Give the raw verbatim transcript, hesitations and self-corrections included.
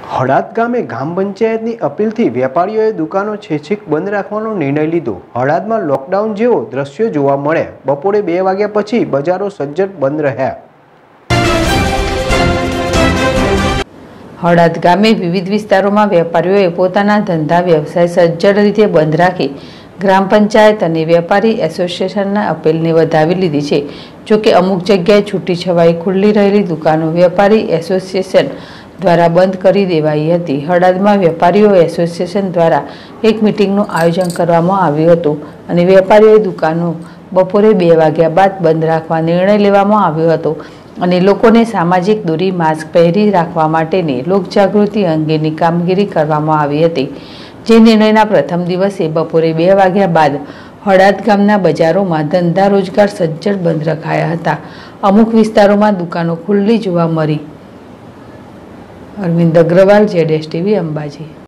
હળાદ ગામે ગ્રામ પંચાયતની અપીલથી વેપારીઓએ દુકાનો છેછીક બંધ રાખવાનો નિર્ણય લીધો। હળાદમાં લોકડાઉન જેવો દ્રશ્યો જોવા મળે। બપોરે બે વાગ્યા પછી બજારો સજ્જડ બંધ રહ્યા। હળાદ ગામે વિવિધ વિસ્તારોમાં વેપારીઓએ પોતાના ધંધા વ્યવસાય સજ્જડ રીતે બંધ રાખી ગ્રામ પંચાયત અને વેપારી એસોસિએશનના અપીલને વધાવી લીધી છે। જોકે અમુક જગ્યાએ છૂટીછવાઈ ખુલ્લી રહેલી દુકાનો વેપારી એસોસિએશન દ્વારા બંધ કરી દેવાઈ હતી। હળાદમાં વેપારીઓ એસોસિએશન દ્વારા એક મિટિંગનું આયોજન કરવામાં આવ્યું હતું અને વેપારીઓએ દુકાનો બપોરે બે વાગ્યા બાદ બંધ રાખવા નિર્ણય લેવામાં આવ્યો હતો અને લોકોને સામાજિક દૂરી માસ્ક પહેરી રાખવા માટેની લોકજાગૃતિ અંગેની કામગીરી કરવામાં આવી હતી। જે નિર્ણયના પ્રથમ દિવસે બપોરે બે વાગ્યા બાદ હળાદ ગામના બજારોમાં ધંધા રોજગાર સજ્જડ બંધ રખાયા હતા। અમુક વિસ્તારોમાં દુકાનો ખુલ્લી જોવા મળી। અરવિંદ અગ્રવાલ, જેડેશ ટીવી, અંબાજી।